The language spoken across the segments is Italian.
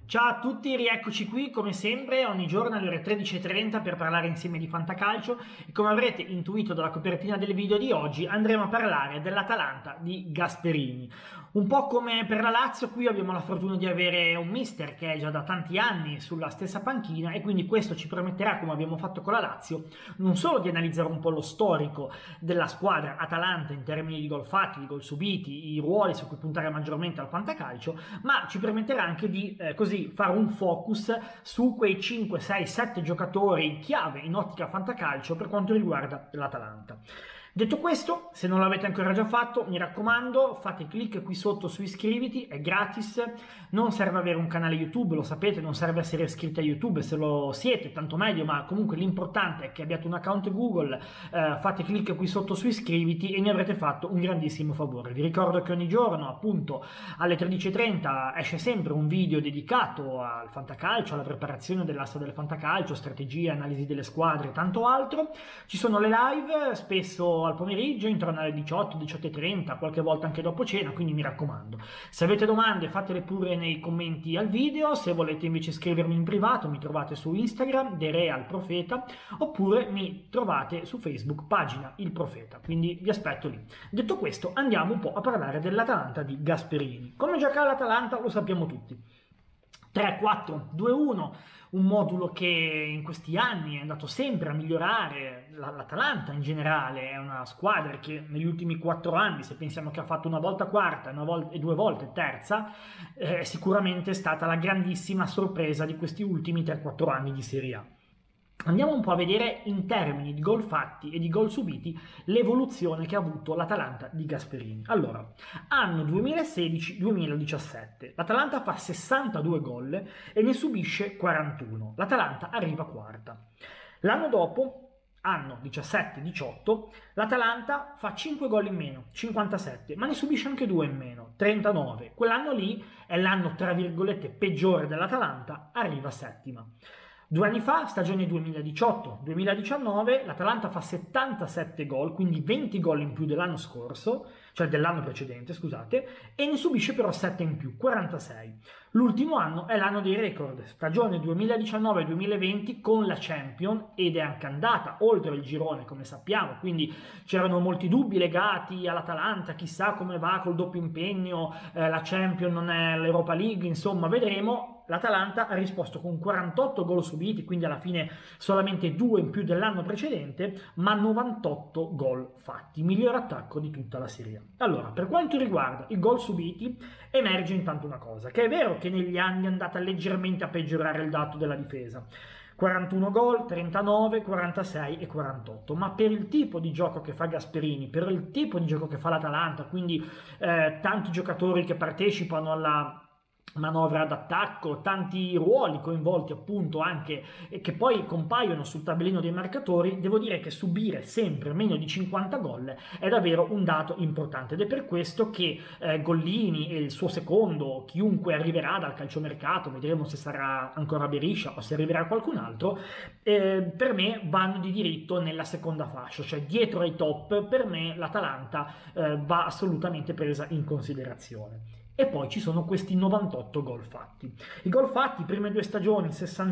Ciao a tutti, rieccoci qui come sempre ogni giorno alle ore 13:30 per parlare insieme di fantacalcio e come avrete intuito dalla copertina del video di oggi andremo a parlare dell'Atalanta di Gasperini. Un po' come per la Lazio, qui abbiamo la fortuna di avere un mister che è già da tanti anni sulla stessa panchina e quindi questo ci permetterà, come abbiamo fatto con la Lazio, non solo di analizzare un po' lo storico della squadra Atalanta in termini di gol fatti, di gol subiti, i ruoli su cui puntare maggiormente al fantacalcio, ma ci permetterà anche di così fare un focus su quei 5, 6, 7 giocatori chiave in ottica fantacalcio per quanto riguarda l'Atalanta. Detto questo, se non l'avete ancora già fatto, mi raccomando, fate clic qui sotto su iscriviti, è gratis, non serve avere un canale YouTube, lo sapete, non serve essere iscritti a YouTube, se lo siete tanto meglio, ma comunque l'importante è che abbiate un account Google, fate clic qui sotto su iscriviti e mi avrete fatto un grandissimo favore. Vi ricordo che ogni giorno, appunto, alle 13:30 esce sempre un video dedicato al fantacalcio, alla preparazione dell'asta del fantacalcio, strategie, analisi delle squadre e tanto altro. Ci sono le live, spesso al pomeriggio, intorno alle 18, 18:30, qualche volta anche dopo cena, quindi mi raccomando. Se avete domande fatele pure nei commenti al video, se volete invece scrivermi in privato mi trovate su Instagram, The Real Profeta, oppure mi trovate su Facebook, pagina Il Profeta, quindi vi aspetto lì. Detto questo, andiamo un po' a parlare dell'Atalanta di Gasperini. Come gioca l'Atalanta lo sappiamo tutti. 3-4-2-1, un modulo che in questi anni è andato sempre a migliorare. L'Atalanta in generale è una squadra che negli ultimi 4 anni, se pensiamo che ha fatto una volta quarta e 2 volte terza, è sicuramente stata la grandissima sorpresa di questi ultimi 3-4 anni di Serie A. Andiamo un po' a vedere in termini di gol fatti e di gol subiti l'evoluzione che ha avuto l'Atalanta di Gasperini. Allora, anno 2016-2017, l'Atalanta fa 62 gol e ne subisce 41. L'Atalanta arriva quarta. L'anno dopo, anno 17-18, l'Atalanta fa 5 gol in meno, 57, ma ne subisce anche 2 in meno, 39. Quell'anno lì è l'anno, tra virgolette, peggiore dell'Atalanta, arriva settima. 2 anni fa, stagione 2018-2019, l'Atalanta fa 77 gol, quindi 20 gol in più dell'anno scorso, cioè dell'anno precedente, scusate, e ne subisce però 7 in più, 46. L'ultimo anno è l'anno dei record, stagione 2019-2020 con la Champions, ed è anche andata oltre il girone, come sappiamo, quindi c'erano molti dubbi legati all'Atalanta, chissà come va col doppio impegno, la Champions non è l'Europa League, insomma vedremo. L'Atalanta ha risposto con 48 gol subiti, quindi alla fine solamente 2 in più dell'anno precedente, ma 98 gol fatti, miglior attacco di tutta la Serie A. Allora, per quanto riguarda i gol subiti, emerge intanto una cosa, che è vero che negli anni è andata leggermente a peggiorare il dato della difesa, 41 gol, 39, 46 e 48, ma per il tipo di gioco che fa Gasperini, per il tipo di gioco che fa l'Atalanta, quindi tanti giocatori che partecipano alla manovra d'attacco, tanti ruoli coinvolti appunto anche e che poi compaiono sul tabellino dei marcatori, devo dire che subire sempre meno di 50 gol è davvero un dato importante ed è per questo che Gollini e il suo secondo, chiunque arriverà dal calciomercato, vedremo se sarà ancora Berisha o se arriverà qualcun altro, per me vanno di diritto nella seconda fascia, cioè dietro ai top. Per me l'Atalanta va assolutamente presa in considerazione. E poi ci sono questi 98 gol fatti. I gol fatti, prime 2 stagioni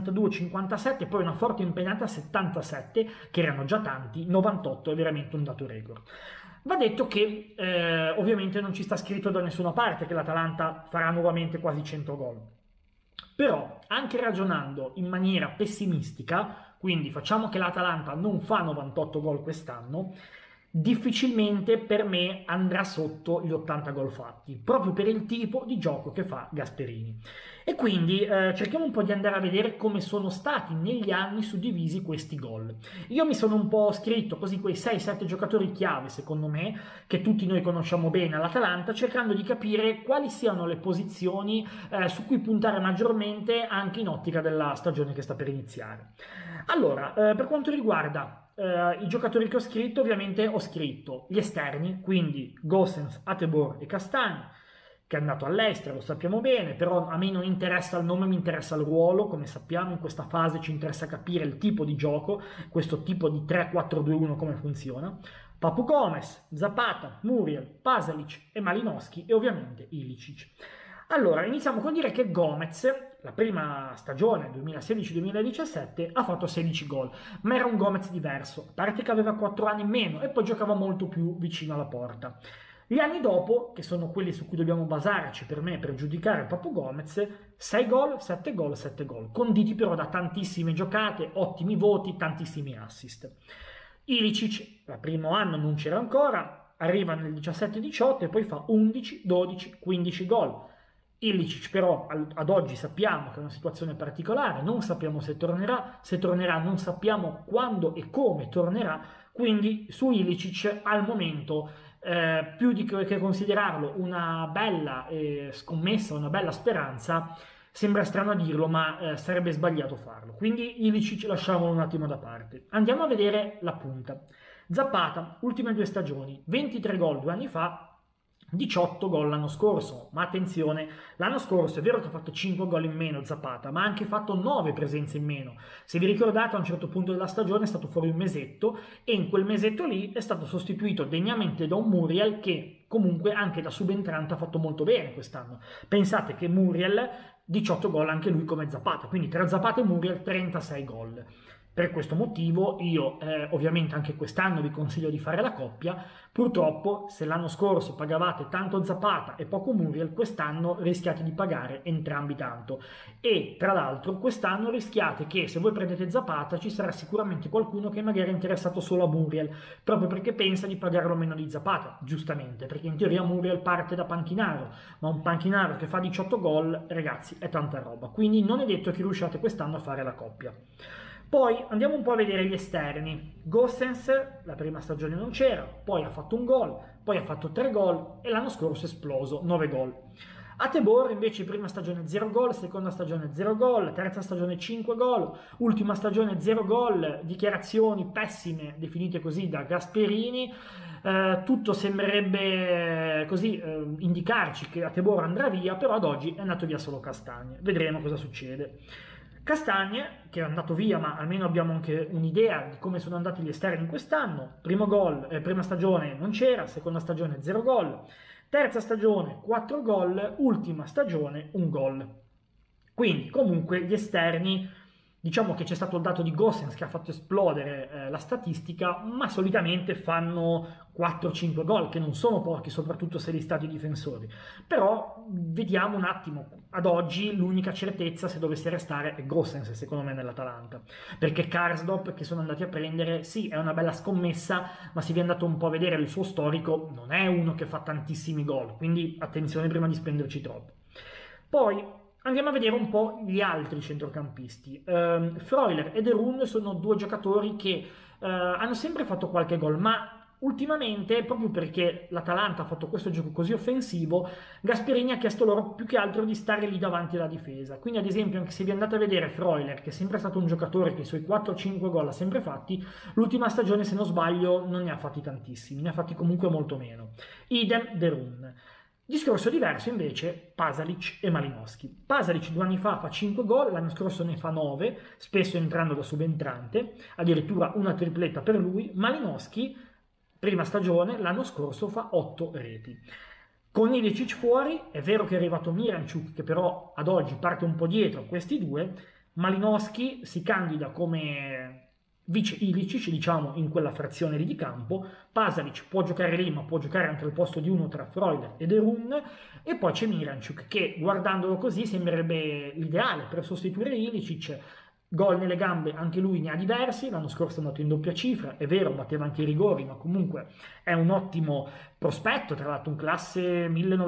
62-57, poi una forte impegnata 77, che erano già tanti, 98 è veramente un dato record. Va detto che ovviamente non ci sta scritto da nessuna parte che l'Atalanta farà nuovamente quasi 100 gol. Però, anche ragionando in maniera pessimistica, quindi facciamo che l'Atalanta non fa 98 gol quest'anno, difficilmente per me andrà sotto gli 80 gol fatti, proprio per il tipo di gioco che fa Gasperini. E quindi cerchiamo un po' di andare a vedere come sono stati negli anni suddivisi questi gol. Io mi sono un po' scritto così quei 6-7 giocatori chiave, secondo me, che tutti noi conosciamo bene all'Atalanta, cercando di capire quali siano le posizioni su cui puntare maggiormente anche in ottica della stagione che sta per iniziare. Allora, per quanto riguarda i giocatori che ho scritto, ovviamente ho scritto gli esterni, quindi Gosens, Atebor e Castagni, che è andato all'estero, lo sappiamo bene, però a me non interessa il nome, mi interessa il ruolo. Come sappiamo in questa fase ci interessa capire il tipo di gioco, questo tipo di 3-4-2-1 come funziona. Papu Gomez, Zapata, Muriel, Pasalic e Malinowski e ovviamente Ilicic. Allora, iniziamo col dire che Gomez, la prima stagione 2016-2017, ha fatto 16 gol, ma era un Gomez diverso, a parte che aveva 4 anni in meno e poi giocava molto più vicino alla porta. Gli anni dopo, che sono quelli su cui dobbiamo basarci per me per giudicare Papu Gomez, 6 gol, 7 gol, 7 gol, conditi però da tantissime giocate, ottimi voti, tantissimi assist. Ilicic, il primo anno non c'era ancora, arriva nel 17-18 e poi fa 11, 12, 15 gol. Ilicic però ad oggi sappiamo che è una situazione particolare, non sappiamo se tornerà non sappiamo quando e come tornerà, quindi su Ilicic al momento più di che considerarlo una bella scommessa, una bella speranza, sembra strano a dirlo, ma sarebbe sbagliato farlo. Quindi Ilicic lasciamolo un attimo da parte. Andiamo a vedere la punta. Zapata, ultime 2 stagioni, 23 gol 2 anni fa, 18 gol l'anno scorso, ma attenzione, l'anno scorso è vero che ha fatto 5 gol in meno Zapata, ma ha anche fatto 9 presenze in meno. Se vi ricordate, a un certo punto della stagione è stato fuori un mesetto e in quel mesetto lì è stato sostituito degnamente da un Muriel che comunque anche da subentrante ha fatto molto bene quest'anno. Pensate che Muriel 18 gol anche lui come Zapata, quindi tra Zapata e Muriel 36 gol. Per questo motivo io ovviamente anche quest'anno vi consiglio di fare la coppia. Purtroppo se l'anno scorso pagavate tanto Zapata e poco Muriel, quest'anno rischiate di pagare entrambi tanto. E tra l'altro quest'anno rischiate che se voi prendete Zapata ci sarà sicuramente qualcuno che magari è interessato solo a Muriel, proprio perché pensa di pagarlo meno di Zapata, giustamente, perché in teoria Muriel parte da panchinaro, ma un panchinaro che fa 18 gol, ragazzi, è tanta roba. Quindi non è detto che riusciate quest'anno a fare la coppia. Poi andiamo un po' a vedere gli esterni. Gosens, la prima stagione non c'era, poi ha fatto un gol, poi ha fatto 3 gol e l'anno scorso è esploso, 9 gol. Atebor invece prima stagione 0 gol, seconda stagione 0 gol, terza stagione 5 gol, ultima stagione 0 gol, dichiarazioni pessime definite così da Gasperini. Tutto sembrerebbe così indicarci che Atebor andrà via, però ad oggi è andato via solo Castagne. Vedremo cosa succede. Castagne, che è andato via, ma almeno abbiamo anche un'idea di come sono andati gli esterni quest'anno. Prima stagione non c'era, seconda stagione 0 gol, terza stagione 4 gol, ultima stagione 1 gol. Quindi comunque gli esterni, diciamo che c'è stato il dato di Gosens che ha fatto esplodere la statistica, ma solitamente fanno 4-5 gol, che non sono pochi, soprattutto se li stati difensori. Però vediamo un attimo, ad oggi l'unica certezza se dovesse restare è Gosens, secondo me, nell'Atalanta, perché Karsdorp che sono andati a prendere, sì, è una bella scommessa, ma se vi è andato un po' a vedere il suo storico, non è uno che fa tantissimi gol, quindi attenzione prima di spenderci troppo. Poi andiamo a vedere un po' gli altri centrocampisti. Freuler e De Roon sono 2 giocatori che hanno sempre fatto qualche gol, ma ultimamente, proprio perché l'Atalanta ha fatto questo gioco così offensivo, Gasperini ha chiesto loro più che altro di stare lì davanti alla difesa. Quindi ad esempio, anche se vi andate a vedere Freuler, che è sempre stato un giocatore che i suoi 4-5 gol ha sempre fatti, l'ultima stagione, se non sbaglio, non ne ha fatti tantissimi, ne ha fatti comunque molto meno. Idem De Roon. Discorso diverso invece Pasalic e Malinowski. Pasalic 2 anni fa 5 gol, l'anno scorso ne fa 9, spesso entrando da subentrante, addirittura una tripletta per lui. Malinowski, prima stagione, l'anno scorso fa 8 reti. Con Ilicic fuori, è vero che è arrivato Miranchuk, che però ad oggi parte un po' dietro questi due. Malinowski si candida come vice Ilicic, diciamo, in quella frazione lì di campo. Pasalic può giocare lì, ma può giocare anche al posto di uno tra Freuler e De Roon, e poi c'è Miranchuk che, guardandolo così, sembrerebbe l'ideale per sostituire Ilicic. Gol nelle gambe anche lui ne ha diversi, l'anno scorso è andato in doppia cifra, è vero, batteva anche i rigori, ma comunque è un ottimo prospetto, tra l'altro un classe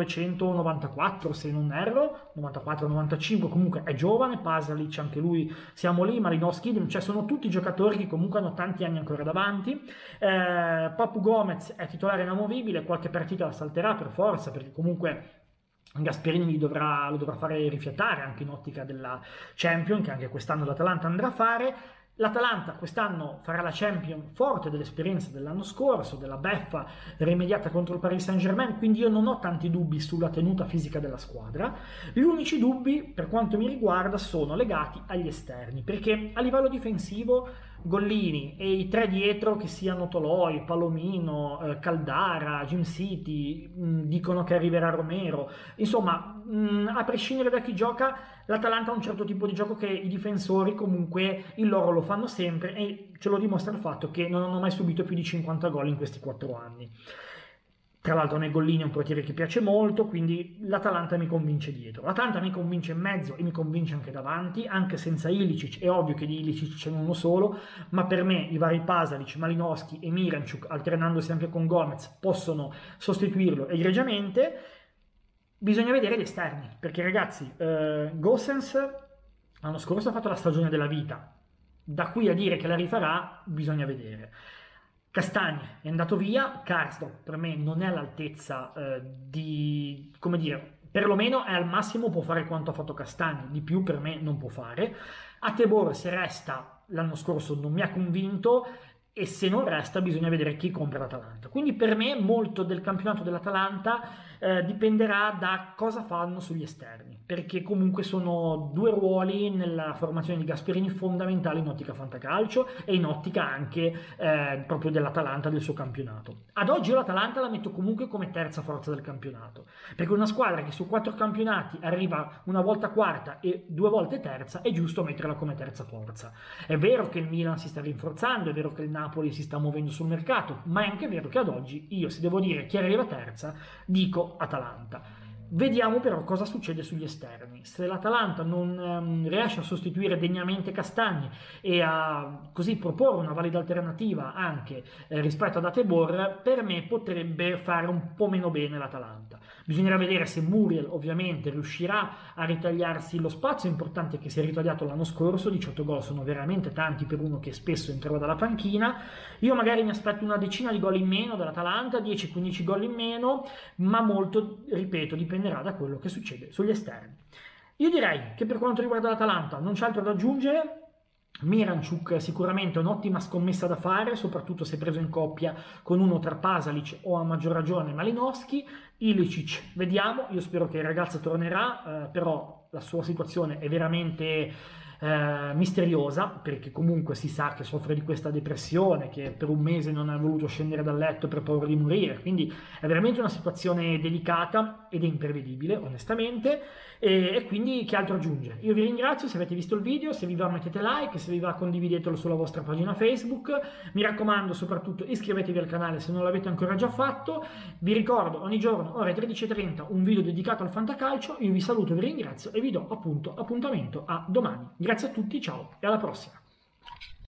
1994 se non erro, 94-95, comunque è giovane. Pasalic anche lui, siamo lì, Malinowski, cioè sono tutti giocatori che comunque hanno tanti anni ancora davanti. Papu Gomez è titolare inamovibile, qualche partita la salterà per forza, perché comunque Gasperini lo dovrà fare rifiatare anche in ottica della Champions, che anche quest'anno l'Atalanta andrà a fare. L'Atalanta quest'anno farà la Champions forte dell'esperienza dell'anno scorso, della beffa rimediata contro il Paris Saint-Germain, quindi io non ho tanti dubbi sulla tenuta fisica della squadra. Gli unici dubbi, per quanto mi riguarda, sono legati agli esterni, perché a livello difensivo Gollini e i 3 dietro, che siano Toloi, Palomino, Caldara, Jim City, dicono che arriverà Romero, insomma, a prescindere da chi gioca, l'Atalanta ha un certo tipo di gioco che i difensori comunque il loro lo fanno sempre, e ce lo dimostra il fatto che non hanno mai subito più di 50 gol in questi 4 anni. Tra l'altro nel Gollini è un portiere che piace molto, quindi l'Atalanta mi convince dietro. L'Atalanta mi convince in mezzo e mi convince anche davanti, anche senza Ilicic. È ovvio che di Ilicic c'è uno solo, ma per me i vari Pasalic, Malinowski e Miranchuk, alternandosi anche con Gomez, possono sostituirlo egregiamente. Bisogna vedere gli esterni, perché ragazzi, Gosens l'anno scorso ha fatto la stagione della vita. Da qui a dire che la rifarà, bisogna vedere. Castagni è andato via, Karsdorp per me non è all'altezza di, come dire, perlomeno è al massimo, può fare quanto ha fatto Castagni, di più per me non può fare. Atebor, se resta, l'anno scorso non mi ha convinto, e se non resta bisogna vedere chi compra l'Atalanta. Quindi per me molto del campionato dell'Atalanta dipenderà da cosa fanno sugli esterni, perché comunque sono 2 ruoli nella formazione di Gasperini fondamentali in ottica fantacalcio e in ottica anche proprio dell'Atalanta, del suo campionato. Ad oggi io l'Atalanta la metto comunque come terza forza del campionato, perché una squadra che su 4 campionati arriva una volta quarta e 2 volte terza, è giusto metterla come terza forza. È vero che il Milan si sta rinforzando, è vero che il Napoli si sta muovendo sul mercato, ma è anche vero che ad oggi io, se devo dire chi arriva terza, dico Atalanta. Vediamo però cosa succede sugli esterni. Se l'Atalanta non riesce a sostituire degnamente Castagni e a così proporre una valida alternativa anche rispetto ad Atebor, per me potrebbe fare un po' meno bene l'Atalanta. Bisognerà vedere se Muriel ovviamente riuscirà a ritagliarsi lo spazio importante che si è ritagliato l'anno scorso. 18 gol sono veramente tanti per uno che spesso entrava dalla panchina. Io magari mi aspetto una decina di gol in meno dall'Atalanta, 10-15 gol in meno, ma molto, ripeto, dipenderà da quello che succede sugli esterni. Io direi che per quanto riguarda l'Atalanta non c'è altro da aggiungere. Miranchuk sicuramente è un'ottima scommessa da fare, soprattutto se preso in coppia con uno tra Pasalic o a maggior ragione Malinowski. Ilicic, vediamo, io spero che il ragazzo tornerà, però la sua situazione è veramente misteriosa, perché comunque si sa che soffre di questa depressione, che per un mese non ha voluto scendere dal letto per paura di morire, quindi è veramente una situazione delicata ed è imprevedibile onestamente, e quindi che altro aggiungere? Io vi ringrazio, se avete visto il video, se vi va mettete like, se vi va condividetelo sulla vostra pagina Facebook, mi raccomando soprattutto iscrivetevi al canale se non l'avete ancora già fatto. Vi ricordo ogni giorno ore 13:30 un video dedicato al fantacalcio. Io vi saluto, vi ringrazio e vi do appunto appuntamento a domani. Grazie a tutti, ciao e alla prossima.